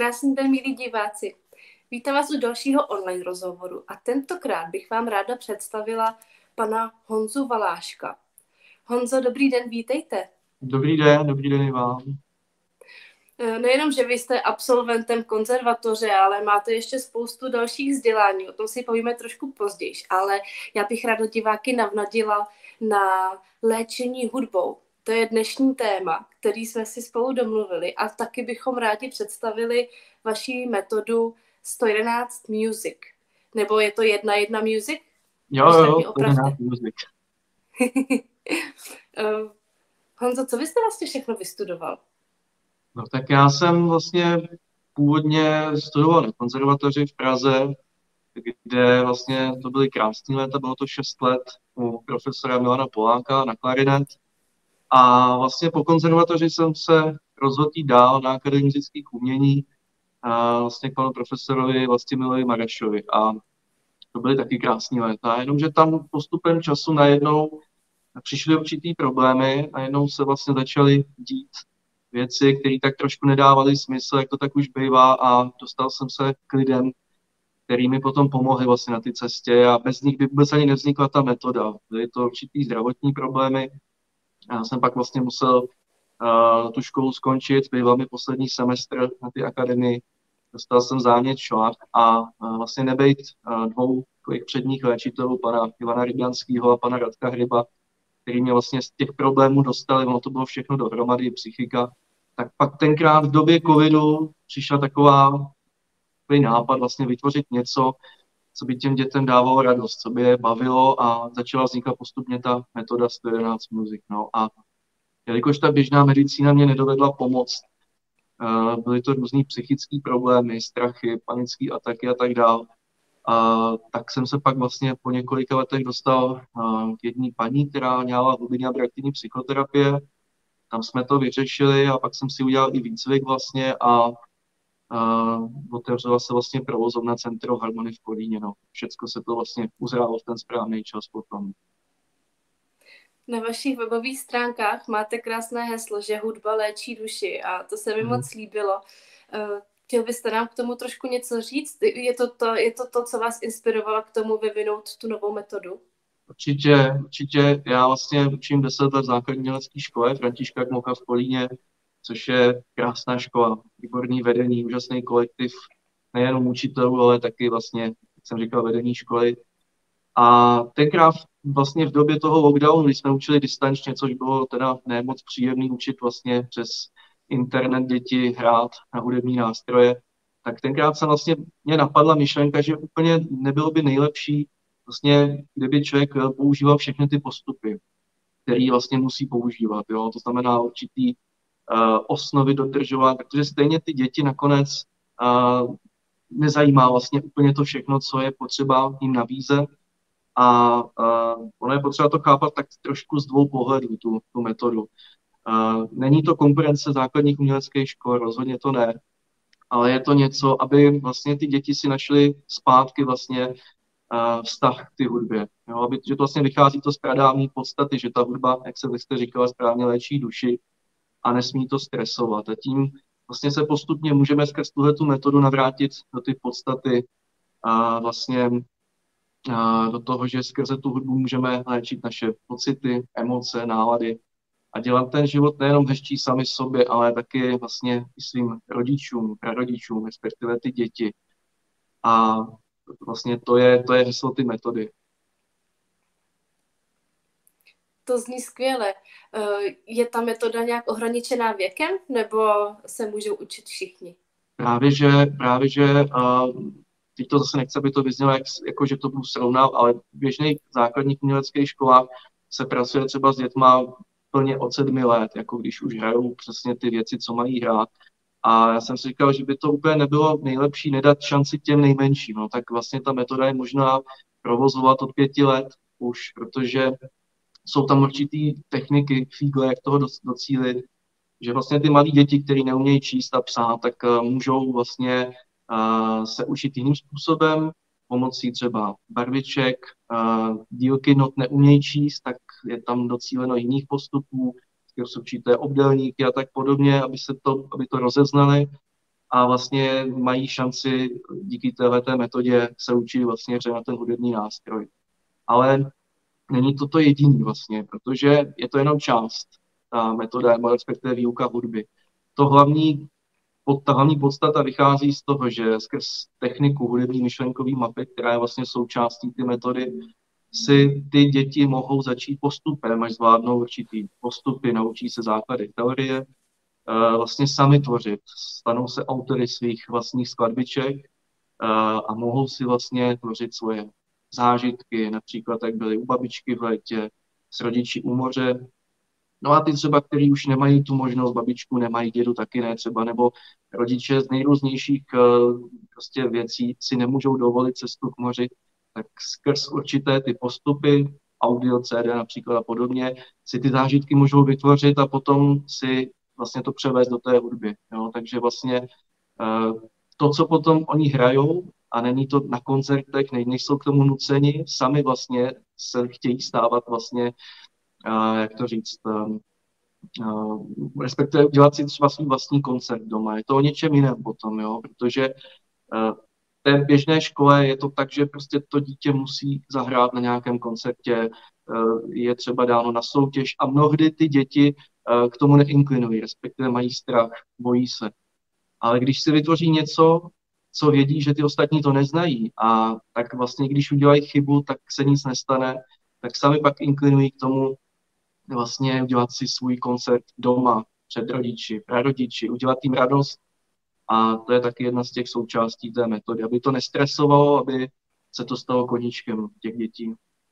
Krásný den, milí diváci. Vítám vás u dalšího online rozhovoru a tentokrát bych vám ráda představila pana Honzu Valáška. Honzo, dobrý den, vítejte. Dobrý den i vám. Nejenom, že vy jste absolventem konzervatoře, ale máte ještě spoustu dalších vzdělání, o tom si povíme trošku později, ale já bych ráda diváky navnadila na léčení hudbou. To je dnešní téma, který jsme si spolu domluvili a taky bychom rádi představili vaši metodu 111 Music. Nebo je to 1:1 Music? Jo, 111 Music. Honzo, co vy jste vlastně všechno vystudoval? No tak já jsem vlastně původně studoval na konzervatoři v Praze, kde vlastně to byly krásné léta, bylo to 6 let u profesora Milana Polánka na klarinet. A vlastně po konzervatoři jsem se rozhodl jít dál na Akademii múzických umění a vlastně k panu profesorovi Vlastimilovi Marešovi. A to byly taky krásné léta, jenomže tam postupem času najednou přišly určitý problémy a jednou se vlastně začaly dít věci, které tak trošku nedávaly smysl, jak to tak už bývá, a dostal jsem se k lidem, který mi potom pomohli vlastně na té cestě a bez nich by vůbec ani nevznikla ta metoda. Byly to určitý zdravotní problémy. Já jsem pak vlastně musel tu školu skončit, byl mi poslední semestr na té akademii, dostal jsem zánět šlach a vlastně nebejt dvou předních léčitelů, pana Ivana Rybjanského a pana Radka Hryba, který mě vlastně z těch problémů dostali, ono to bylo všechno dohromady, psychika, tak pak tenkrát v době covidu přišla takový nápad vlastně vytvořit něco, co by těm dětem dávalo radost, co by je bavilo, a začala vznikat postupně ta metoda 111 Music. No. A jelikož ta běžná medicína mě nedovedla pomoct, byly to různý psychické problémy, strachy, panické ataky a tak dále, tak jsem se pak vlastně po několika letech dostal k jedné paní, která měla hlubinně abraktivní psychoterapie. Tam jsme to vyřešili a pak jsem si udělal i výcvik vlastně a otevřela se vlastně provozovna Centro Harmony v Kolíně. No. Všecko se to vlastně uzrálo v ten správný čas potom. Na vašich webových stránkách máte krásné heslo, že hudba léčí duši, a to se mi moc líbilo. Chtěl byste nám k tomu trošku něco říct? Je to to, co vás inspirovalo k tomu vyvinout tu novou metodu? Určitě. Já vlastně učím 10 let v základní umělecké škole Františka Kmoka v Kolíně, což je krásná škola, výborný vedení, úžasný kolektiv, nejenom učitelů, ale taky vlastně, jak jsem říkal, vedení školy. A tenkrát vlastně v době toho lockdownu, když jsme učili distančně, což bylo teda nemoc příjemný učit vlastně přes internet děti hrát na hudební nástroje, tak tenkrát se vlastně mě napadla myšlenka, že úplně nebylo by nejlepší vlastně, kdyby člověk používal všechny ty postupy, který vlastně musí používat. Jo? To znamená určitý osnovy dodržovat, protože stejně ty děti nakonec nezajímá vlastně úplně to všechno, co je potřeba jim nabízet. A ono je potřeba to chápat tak trošku z dvou pohledů, tu metodu. Není to konkurence základních uměleckých škol, rozhodně to ne, ale je to něco, aby vlastně ty děti si našly zpátky vlastně vztah k té hudbě. Jo? Že to vlastně vychází to z pradávní podstaty, že ta hudba, jak se jste říkala, správně léčí duši a nesmí to stresovat. A tím vlastně se postupně můžeme skrz tuhletu metodu navrátit do ty podstaty a vlastně do toho, že skrze tu hudbu můžeme léčit naše pocity, emoce, nálady a dělat ten život nejenom hezčí sami sobě, ale taky vlastně i svým rodičům, prarodičům, respektive ty děti. A vlastně to je heslo ty metody. To zní skvěle. Je ta metoda nějak ohraničená věkem, nebo se můžou učit všichni? Právě že teď to zase nechci, aby to vyznělo, jako že to budu srovnat, ale v běžných základních uměleckých školách se pracuje třeba s dětma plně od 7 let, jako když už hrajou přesně ty věci, co mají hrát. A já jsem si říkal, že by to úplně nebylo nejlepší nedat šanci těm nejmenším. No, tak vlastně ta metoda je možná provozovat od 5 let už, protože jsou tam určitý techniky, fígle, jak toho docílit, že vlastně ty malí děti, kteří neumějí číst a psát, tak můžou vlastně se učit jiným způsobem, pomocí třeba barviček, dílky not neumějí číst, tak je tam docíleno jiných postupů, skrz určité obdélníky a tak podobně, aby to rozeznali. a vlastně mají šanci díky téhleté metodě se učit vlastně hře na ten hudební nástroj. Ale není to to jediný vlastně, protože je to jenom část, ta metoda, nebo respektive výuka hudby. Ta hlavní podstata vychází z toho, že skrz techniku hudební myšlenkové mapy, která je vlastně součástí ty metody, si ty děti mohou začít postupem, až zvládnou určitý postupy, naučí se základy teorie, vlastně sami tvořit. Stanou se autory svých vlastních skladbiček a mohou si vlastně tvořit svoje zážitky, například jak byly u babičky v létě, s rodiči u moře. No a ty třeba, kteří už nemají tu možnost, babičku nemají, dědu taky ne třeba, nebo rodiče z nejrůznějších prostě věcí si nemůžou dovolit cestu k moři, tak skrz určité ty postupy, audio, CD například a podobně, si ty zážitky můžou vytvořit a potom si vlastně to převést do té hudby. Jo? Takže vlastně to, co potom oni hrajou, a není to na koncertech, nejsou k tomu nuceni, sami vlastně se chtějí stávat vlastně, jak to říct, respektive udělat si třeba svůj vlastní koncert doma. Je to o něčem jiném potom, jo? Protože v té běžné škole je to tak, že prostě to dítě musí zahrát na nějakém koncertě, je třeba dáno na soutěž a mnohdy ty děti k tomu neinklinují, respektive mají strach, bojí se. Ale když si vytvoří něco, co vědí, že ty ostatní to neznají a tak vlastně, když udělají chybu, tak se nic nestane, tak sami pak inklinují k tomu vlastně udělat si svůj koncert doma, před rodiči, prarodiči, udělat jim radost. A to je taky jedna z těch součástí té metody, aby to nestresovalo, aby se to stalo koníčkem těch dětí.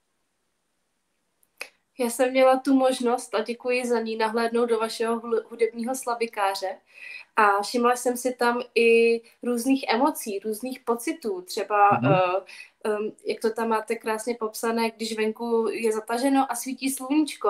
Já jsem měla tu možnost, a děkuji za ní, nahlédnout do vašeho hudebního slabikáře a všimla jsem si tam i různých emocí, různých pocitů, třeba jak to tam máte krásně popsané, když venku je zataženo a svítí sluníčko.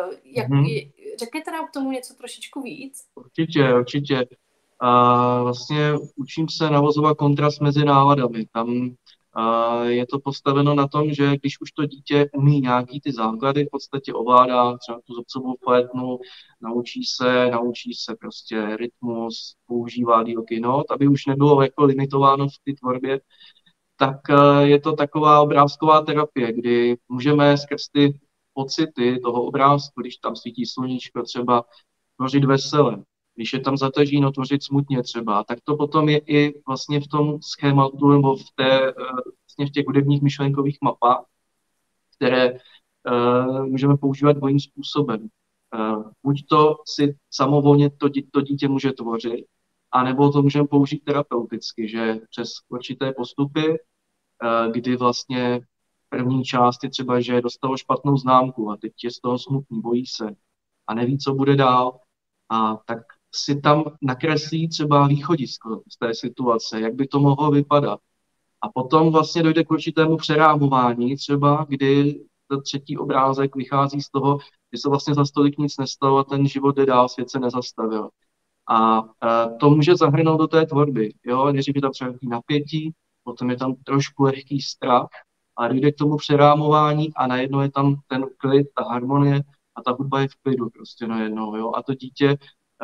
Řekněte nám k tomu něco trošičku víc? Určitě. A vlastně učím se navozovat kontrast mezi náladami. Tam je to postaveno na tom, že když už to dítě umí nějaký ty základy, v podstatě ovládá třeba tu zobcovou flétnu, naučí se prostě rytmus, používá dílky not, aby už nebylo jako limitováno v té tvorbě, tak je to taková obrázková terapie, kdy můžeme skrz ty pocity toho obrázku, když tam svítí sluníčko, třeba tvořit vesele, když je tam zataženo, tvořit smutně třeba, tak to potom je i vlastně v tom schématu nebo vlastně v těch hudebních myšlenkových mapách, které můžeme používat dvojím způsobem. Buď to si samovolně to dítě může tvořit, anebo to můžeme použít terapeuticky, že přes určité postupy, kdy vlastně první část je třeba, že dostalo špatnou známku a teď je z toho smutný, bojí se a neví, co bude dál. A tak si tam nakreslí třeba východisko z té situace, jak by to mohlo vypadat. A potom vlastně dojde k určitému přerámování, třeba kdy ten třetí obrázek vychází z toho, že se vlastně za stolik nic nestalo a ten život jde dál, svět se nezastavil. A to může zahrnout do té tvorby. Jo? Nejdřív je tam třeba napětí, potom je tam trošku lehký strach a dojde k tomu přerámování a najednou je tam ten klid, ta harmonie a ta hudba je v klidu prostě najednou. Jo? A to dítě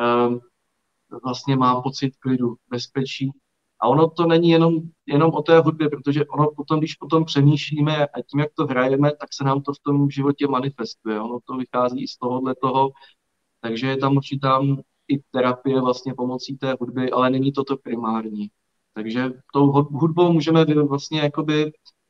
vlastně má pocit klidu, bezpečí. A ono to není jenom o té hudbě, protože ono potom, když o tom přemýšlíme a tím, jak to hrajeme, tak se nám to v tom životě manifestuje. Ono to vychází i z tohohle toho, takže je tam určitá i terapie vlastně pomocí té hudby, ale není to primární. Takže tou hudbou můžeme vlastně jakoby,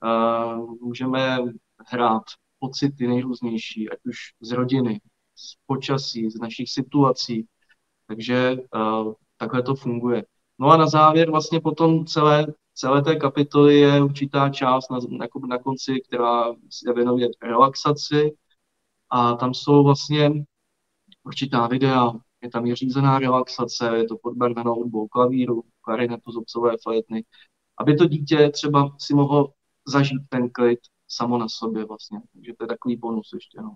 můžeme hrát pocity nejrůznější, ať už z rodiny, z počasí, z našich situací. Takže takhle to funguje. No a na závěr vlastně potom celé té kapitoly je určitá část na konci, která se věnuje relaxaci a tam jsou vlastně určitá videa, je tam i řízená relaxace, je to podbarveno hudbou klavíru, klarinetu, zobcové flétny, aby to dítě třeba si mohlo zažít ten klid samo na sobě vlastně. Takže to je takový bonus ještě. No.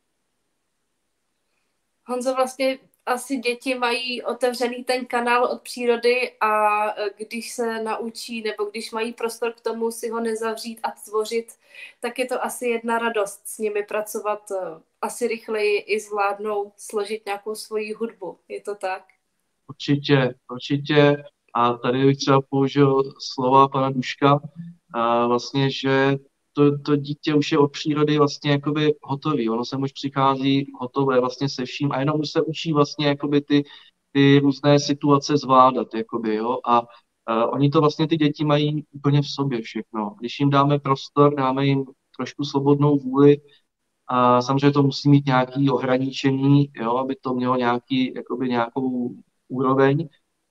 Honzo, vlastně asi děti mají otevřený ten kanál od přírody a když se naučí nebo když mají prostor k tomu si ho nezavřít a tvořit, tak je to asi jedna radost s nimi pracovat, asi rychleji i zvládnou složit nějakou svoji hudbu. Je to tak? Určitě. A tady bych třeba použil slova pana Duška, vlastně, že to dítě už je od přírody vlastně jakoby hotový. Ono sem už přichází hotové vlastně se vším a jenom už se učí vlastně jakoby ty různé situace zvládat, jakoby, jo. A oni to vlastně ty děti mají úplně v sobě všechno. Když jim dáme prostor, dáme jim trošku svobodnou vůli, a samozřejmě to musí mít nějaké ohraničení, jo, aby to mělo jakoby nějakou úroveň,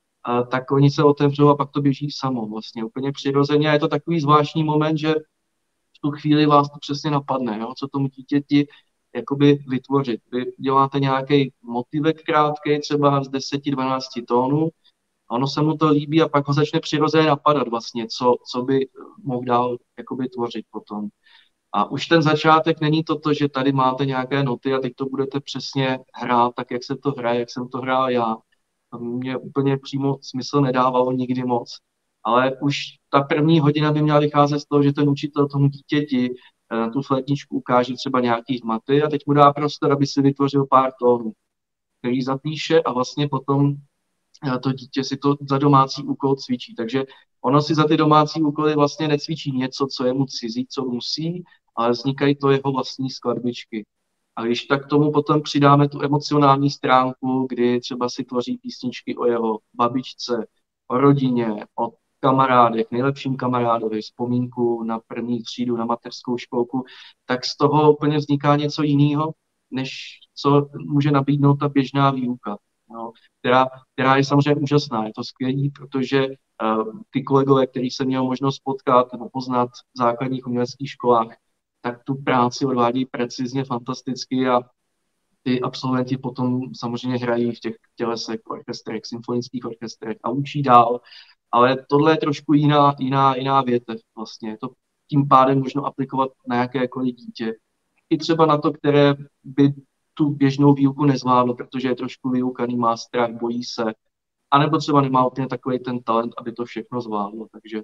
tak oni se otevřou a pak to běží samo vlastně úplně přirozeně. A je to takový zvláštní moment, že v tu chvíli vás to přesně napadne, jo, co tomu dítěti jakoby vytvořit. Vy děláte nějaký motivek krátký, třeba z 10-12 tónů, a ono se mu to líbí a pak ho začne přirozeně napadat vlastně, co by mohl dál jakoby tvořit potom. A už ten začátek není to, že tady máte nějaké noty a teď to budete přesně hrát tak, jak se to hraje, jak jsem to hrál já. To mě úplně přímo smysl nedávalo nikdy moc. Ale už ta první hodina by měla vycházet z toho, že ten učitel tomu dítěti na tu flétničku ukáže třeba nějaký hmaty a teď mu dá prostor, aby si vytvořil pár tónů, který zapíše a vlastně potom to dítě si to za domácí úkol cvičí. Takže ono si za ty domácí úkoly vlastně necvičí něco, co je mu cizí, co musí, ale vznikají to jeho vlastní skladbičky. A když tak tomu potom přidáme tu emocionální stránku, kdy třeba si tvoří písničky o jeho babičce, o rodině, o kamarádech, nejlepším kamarádovi, vzpomínku na první třídu, na mateřskou školku, tak z toho úplně vzniká něco jiného, než co může nabídnout ta běžná výuka. No, která je samozřejmě úžasná. Je to skvělý, protože ty kolegové, který jsem měl možnost potkat nebo poznat v základních uměleckých školách, tak tu práci odvádí precizně, fantasticky a ty absolventi potom samozřejmě hrají v těch tělesech, orchestrech, symfonických orchestrech a učí dál. Ale tohle je trošku jiná větev vlastně. Je to tím pádem možno aplikovat na jakékoliv dítě. I třeba na to, které by tu běžnou výuku nezvládlo, protože je trošku vyukaný, má strach, bojí se, anebo třeba nemá úplně takový ten talent, aby to všechno zvládlo. Takže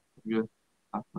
tak no.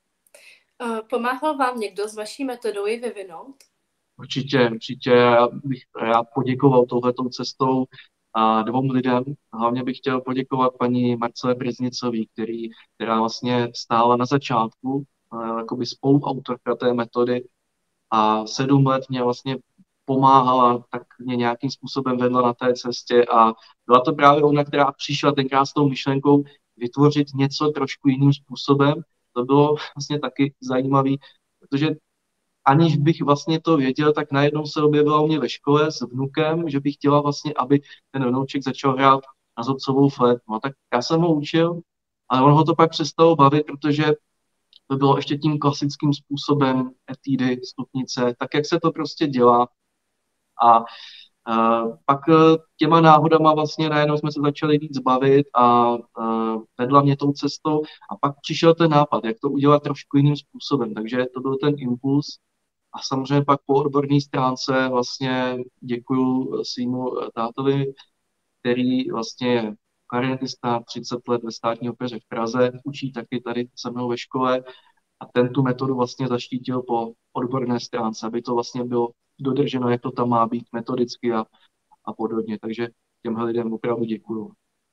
Pomáhal vám někdo s vaší metodou ji vyvinout? Určitě. Já bych rád poděkoval touhletou cestou dvou lidem. Hlavně bych chtěl poděkovat paní Marcele Březnicové, která vlastně stála na začátku, jakoby spoluautorka té metody a 7 let mě vlastně pomáhala, tak mě nějakým způsobem vedla na té cestě a byla to právě ona, která přišla tenkrát s tou myšlenkou vytvořit něco trošku jiným způsobem. To bylo vlastně taky zajímavé, protože aniž bych vlastně to věděl, tak najednou se objevila u mě ve škole s vnukem, že bych chtěla vlastně, aby ten vnouček začal hrát na zobcovou flétnu. No tak já jsem ho učil, ale on ho to pak přestalo bavit, protože to bylo ještě tím klasickým způsobem etídy, stupnice, tak jak se to prostě dělá. A pak těma náhodama vlastně najednou jsme se začali víc bavit a vedla mě tou cestou a pak přišel ten nápad, jak to udělat trošku jiným způsobem. Takže to byl ten impuls a samozřejmě pak po odborné stránce vlastně děkuju svýmu tátovi, který vlastně je klarinetista, 30 let ve Státní opeře v Praze, učí taky tady se mnou ve škole a ten tu metodu vlastně zaštítil po odborné stránce, aby to vlastně bylo dodrženo, jak to tam má být metodicky a podobně. Takže těmhle lidem opravdu děkuju.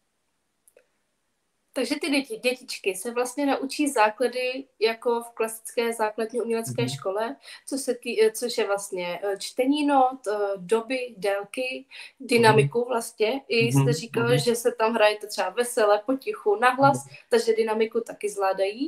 Takže ty dětičky se vlastně naučí základy jako v klasické základní umělecké škole, což je vlastně čtení not, doby, délky, dynamiku vlastně. I jste říkali, že se tam hrajete třeba vesele, potichu, nahlas, takže dynamiku taky zvládají.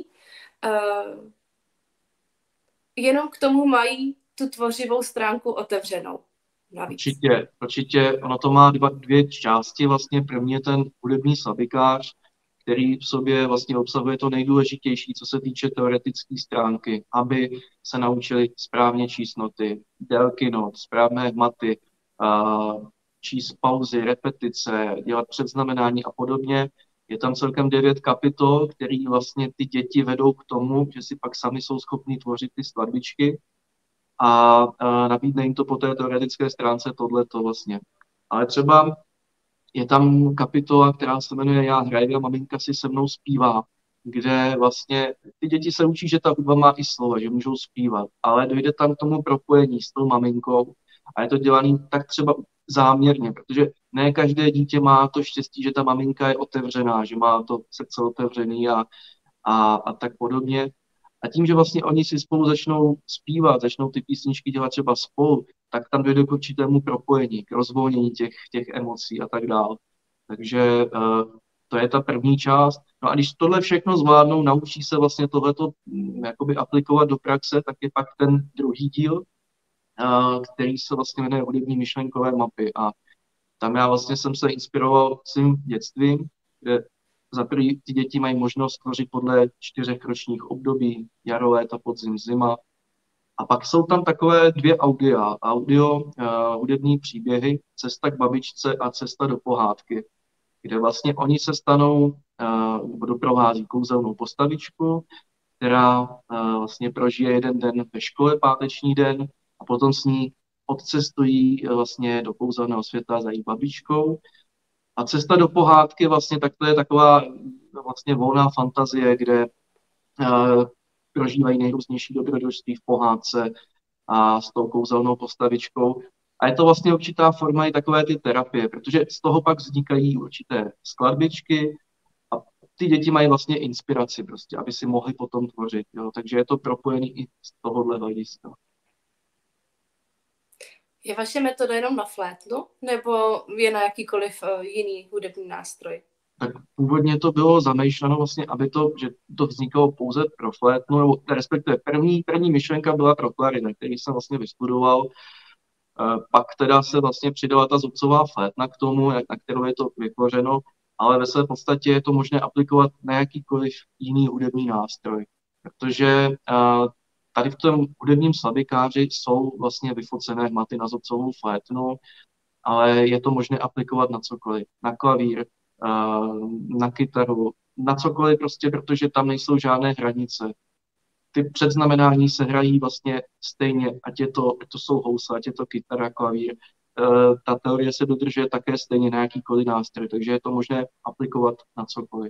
Jenom k tomu mají tu tvořivou stránku otevřenou. Navíc. Určitě. Ono to má dvě části. Vlastně první je ten hudební slabikář, který v sobě vlastně obsahuje to nejdůležitější, co se týče teoretické stránky, aby se naučili správně číst noty, délky not, správné hmaty, číst pauzy, repetice, dělat předznamenání a podobně. Je tam celkem 9 kapitol, které vlastně ty děti vedou k tomu, že si pak sami jsou schopni tvořit ty skladbičky a nabídne jim to po té teoretické stránce tohleto vlastně. Ale třeba je tam kapitola, která se jmenuje Já hraju a maminka si se mnou zpívá, kde vlastně ty děti se učí, že ta hudba má i slova, že můžou zpívat, ale dojde tam k tomu propojení s tou maminkou a je to dělané tak třeba záměrně, protože ne každé dítě má to štěstí, že ta maminka je otevřená, že má to srdce otevřený a tak podobně. A tím, že vlastně oni si spolu začnou zpívat, začnou ty písničky dělat třeba spolu, tak tam dojde k určitému propojení, k rozvolnění těch emocí a tak dále. Takže to je ta první část. No a když tohle všechno zvládnou, naučí se vlastně tohleto jakoby aplikovat do praxe, tak je pak ten druhý díl, který se vlastně jmenuje hudební myšlenkové mapy. A tam já vlastně jsem se inspiroval svým dětstvím, kde za první ty děti mají možnost tvořit podle 4 ročních období, jaro, léta, podzim, zima. A pak jsou tam takové 2 audia. Audio, hudební příběhy, Cesta k babičce a Cesta do pohádky, kde vlastně oni se stanou, doprovází kouzelnou postavičku, která vlastně prožije jeden den ve škole, páteční den, a potom s ní odcestují vlastně do kouzelného světa za její babičkou. A Cesta do pohádky vlastně tak to je taková vlastně volná fantazie, kde prožívají nejrůznější dobrodružství v pohádce a s tou kouzelnou postavičkou. A je to vlastně určitá forma i takové ty terapie, protože z toho pak vznikají určité skladbičky a ty děti mají vlastně inspiraci prostě, aby si mohli potom tvořit. Jo? Takže je to propojený i z tohohle hlediska. Je vaše metoda jenom na flétnu, nebo je na jakýkoliv jiný hudební nástroj? Tak původně to bylo zamýšleno vlastně, že to vznikalo pouze pro flétnu, nebo respektive první myšlenka byla pro klarinet, který jsem vlastně vystudoval. Pak teda se vlastně přidala ta zubcová flétna k tomu, na kterou je to vytvořeno, ale ve své podstatě je to možné aplikovat na jakýkoliv jiný hudební nástroj, protože tady v tom hudebním slabikáři jsou vlastně vyfocené hmaty na zubcovou flétnu, ale je to možné aplikovat na cokoliv, na klavír, na kytaru, na cokoliv prostě, protože tam nejsou žádné hranice. Ty předznamenání se hrají vlastně stejně, ať to jsou housle, ať je to kytara, klavír. Ta teorie se dodržuje také stejně na jakýkoliv nástroj, takže je to možné aplikovat na cokoliv.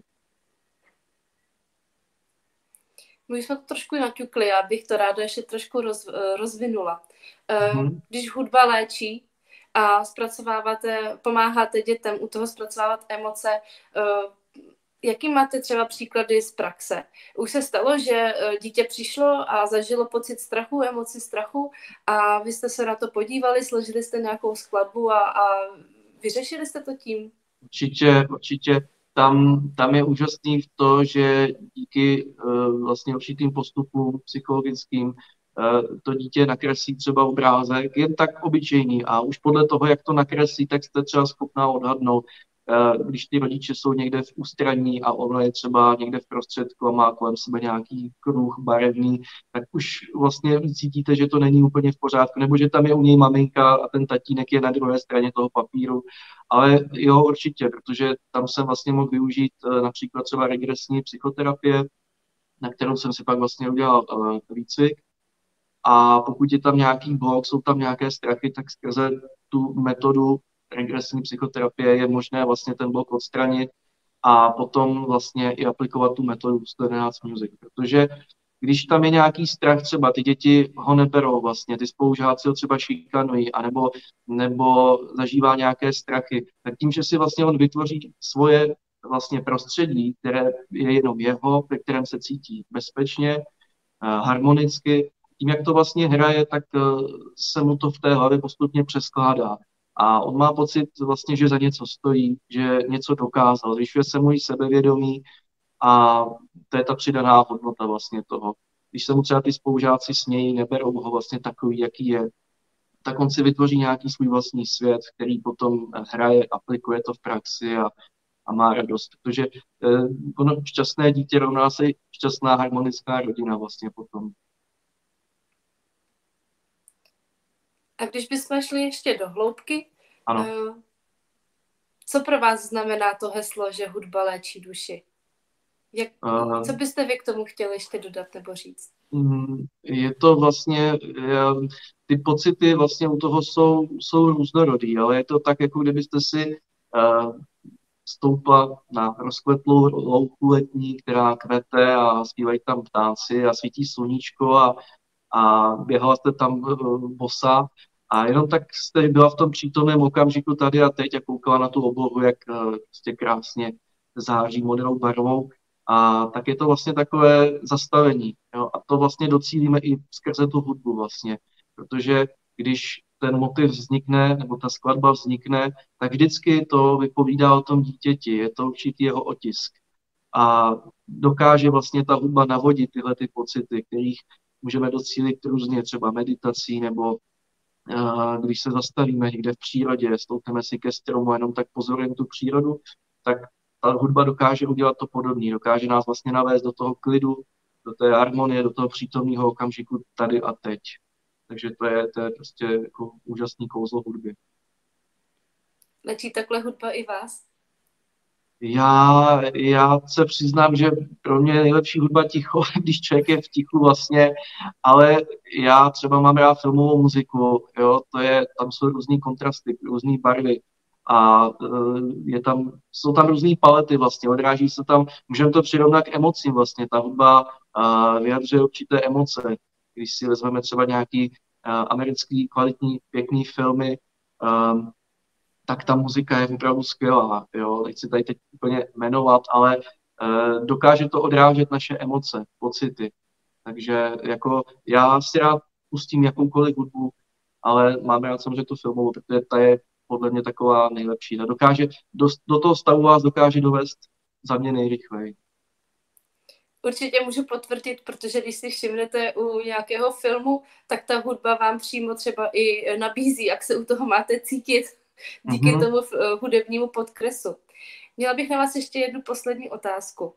My jsme to trošku naťukli, já bych to ráda ještě trošku rozvinula. Když hudba léčí a pomáháte dětem u toho zpracovávat emoce, jaký máte třeba příklady z praxe? Už se stalo, že dítě přišlo a zažilo pocit strachu, emoci strachu a vy jste se na to podívali, složili jste nějakou skladbu a vyřešili jste to tím? Určitě. Tam je úžasný v to, že díky vlastně určitým postupům psychologickým to dítě nakreslí třeba obrázek, jen tak obyčejný a už podle toho, jak to nakreslí, tak jste třeba schopná odhadnout, když ty rodiče jsou někde v ústraní a ono je třeba někde v prostředku a má kolem sebe nějaký kruh barevný, tak už vlastně cítíte, že to není úplně v pořádku, nebo že tam je u něj maminka a ten tatínek je na druhé straně toho papíru. Ale jo, určitě, protože tam jsem vlastně mohl využít například třeba regresní psychoterapie, na kterou jsem si pak vlastně udělal výcvik. A pokud je tam nějaký blok, jsou tam nějaké strachy, tak skrze tu metodu regresní psychoterapie je možné vlastně ten blok odstranit a potom vlastně i aplikovat tu metodu 111 Music, protože když tam je nějaký strach, třeba ty děti ho neberou vlastně, ty spolužáci ho třeba šikanují, nebo zažívá nějaké strachy, tak tím, že si vlastně on vytvoří svoje vlastně prostředí, které je jenom jeho, ve kterém se cítí bezpečně, harmonicky, tím, jak to vlastně hraje, tak se mu to v té hlavě postupně přeskládá. A on má pocit vlastně, že za něco stojí, že něco dokázal, zvyšuje se mu i sebevědomí a to je ta přidaná hodnota vlastně toho. Když se mu třeba ty spolužáci smějí, neberou ho vlastně takový, jaký je, tak on si vytvoří nějaký svůj vlastní svět, který potom hraje, aplikuje to v praxi a má radost. Protože ono šťastné dítě rovná se šťastná harmonická rodina vlastně potom. A když bychom šli ještě do hloubky, ano. Co pro vás znamená to heslo, že hudba léčí duši? Co byste vy k tomu chtěli ještě dodat nebo říct? Je to vlastně, ty pocity vlastně u toho jsou různorodý, ale je to tak, jako kdybyste si stoupla na rozkvetlou louku letní, která kvete a zpívají tam ptáci a svítí sluníčko a běhala jste tam bosa A jenom tak jste byla v tom přítomném okamžiku tady a teď a koukala na tu oblohu, jak prostě krásně září modrou barvou. A tak je to vlastně takové zastavení. Jo? A to vlastně docílíme i skrze tu hudbu vlastně. Protože když ten motiv vznikne, nebo ta skladba vznikne, tak vždycky to vypovídá o tom dítěti. Je to určitý jeho otisk. A dokáže vlastně ta hudba navodit tyhle ty pocity, kterých můžeme docílit různě, třeba meditací nebo když se zastavíme někde v přírodě, stoupneme si ke stromu, jenom tak pozorujeme tu přírodu, tak ta hudba dokáže udělat to podobné, dokáže nás vlastně navést do toho klidu, do té harmonie, do toho přítomného okamžiku tady a teď. Takže to je prostě jako úžasný kouzlo hudby. Léčí takhle hudba i vás? Já se přiznám, že pro mě je nejlepší hudba ticho, když člověk je v tichu vlastně, ale já třeba mám rád filmovou muziku, jo, tam jsou různý kontrasty, různý barvy a jsou tam různý palety vlastně, odráží se tam, můžeme to přirovnat k emocím vlastně, ta hudba vyjadřuje určité emoce, když si vezmeme třeba nějaký americký kvalitní, pěkný filmy, tak ta muzika je opravdu skvělá. Jo? Nechci tady teď úplně jmenovat, ale dokáže to odrážet naše emoce, pocity. Takže jako já si rád pustím jakoukoliv hudbu, ale mám rád samozřejmě tu filmovou, protože ta je podle mě taková nejlepší. Ta dokáže, do toho stavu vás dokáže dovést za mě nejrychleji. Určitě můžu potvrdit, protože když si všimnete u nějakého filmu, tak ta hudba vám přímo třeba i nabízí, jak se u toho máte cítit díky tomu hudebnímu podkresu. Měla bych na vás ještě jednu poslední otázku.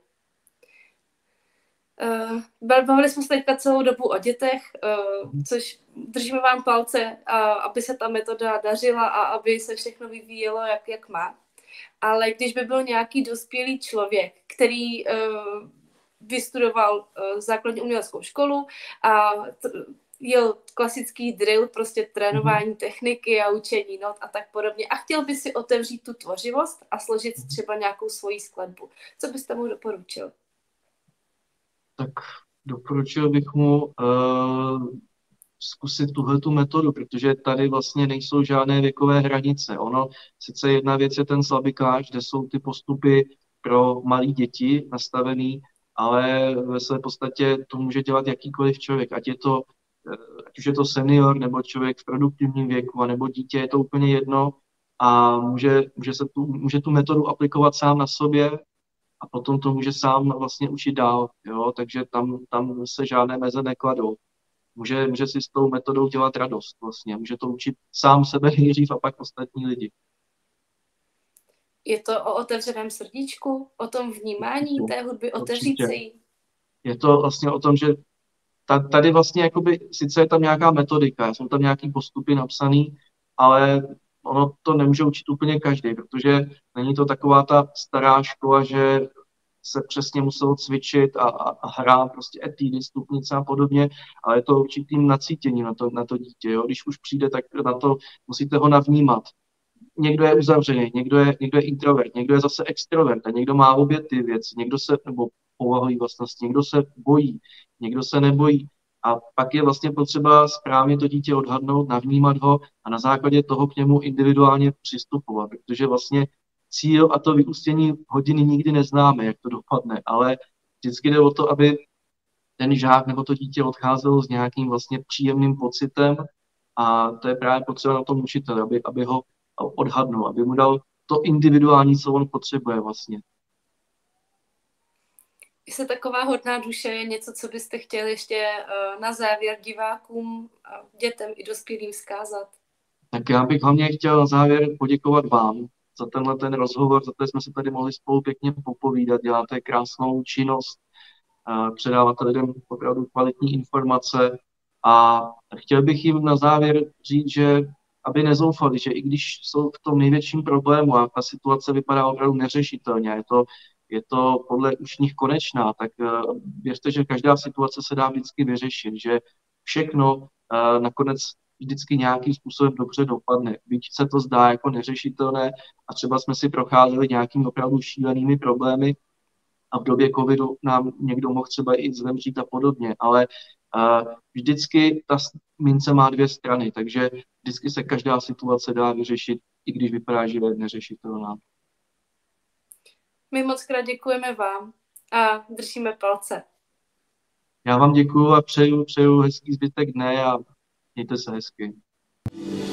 Bavili jsme se teďka celou dobu o dětech, což držíme vám palce, aby se ta metoda dařila a aby se všechno vyvíjelo, jak má. Ale když by byl nějaký dospělý člověk, který vystudoval základní uměleckou školu a jel klasický drill, prostě trénování techniky a učení not a tak podobně a chtěl by si otevřít tu tvořivost a složit třeba nějakou svoji skladbu. Co byste mu doporučil? Tak doporučil bych mu zkusit tuhletu metodu, protože tady vlastně nejsou žádné věkové hranice. Ono, sice jedna věc je ten slabikář, kde jsou ty postupy pro malé děti nastavený, ale ve své podstatě to může dělat jakýkoliv člověk, ať už je to senior, nebo člověk v produktivním věku, nebo dítě, je to úplně jedno a může tu metodu aplikovat sám na sobě a potom to může sám vlastně učit dál, jo? Takže tam se žádné meze nekladou. Může si s tou metodou dělat radost vlastně, může to učit sám sebe nejdřív a pak ostatní lidi. Je to o otevřeném srdíčku, o tom vnímání té hudby, otevřít se jí? Je to vlastně o tom, že tady vlastně jakoby, sice je tam nějaká metodika, jsou tam nějaký postupy napsaný, ale ono to nemůže učit úplně každý, protože není to taková ta stará škola, že se přesně muselo cvičit a hrát prostě etídy, stupnice a podobně, ale je to určitým nacítěním na to dítě. Jo? Když už přijde, tak na to musíte ho navnímat. Někdo je uzavřený, někdo je introvert, někdo je zase extrovert a někdo má obě ty věci, nebo povahový vlastnosti, někdo se bojí, někdo se nebojí. A pak je vlastně potřeba správně to dítě odhadnout, navnímat ho a na základě toho k němu individuálně přistupovat, protože vlastně cíl a to vyústění hodiny nikdy neznáme, jak to dopadne, ale vždycky jde o to, aby ten žák nebo to dítě odcházelo s nějakým vlastně příjemným pocitem a to je právě potřeba na tom učiteli, aby ho odhadnul, aby mu dal to individuální, co on potřebuje vlastně. Jestli taková hodná duše je něco, co byste chtěli ještě na závěr divákům, dětem i dospělým vzkázat? Tak já bych hlavně chtěl na závěr poděkovat vám za ten rozhovor, za to jsme se tady mohli spolu pěkně popovídat, děláte krásnou činnost, předáváte lidem opravdu kvalitní informace a chtěl bych jim na závěr říct, že aby nezoufali, že i když jsou v tom největším problému a ta situace vypadá opravdu neřešitelně, je to podle už nich konečná, tak věřte, že každá situace se dá vždycky vyřešit, že všechno nakonec vždycky nějakým způsobem dobře dopadne. Byť se to zdá jako neřešitelné a třeba jsme si procházeli nějakými opravdu šílenými problémy a v době covidu nám někdo mohl třeba i zemřít a podobně, ale Vždycky ta mince má dvě strany, takže vždycky se každá situace dá vyřešit, i když vypadá, že je neřešitelná. My moc krát děkujeme vám a držíme palce. Já vám děkuju a přeju hezký zbytek dne a mějte se hezky.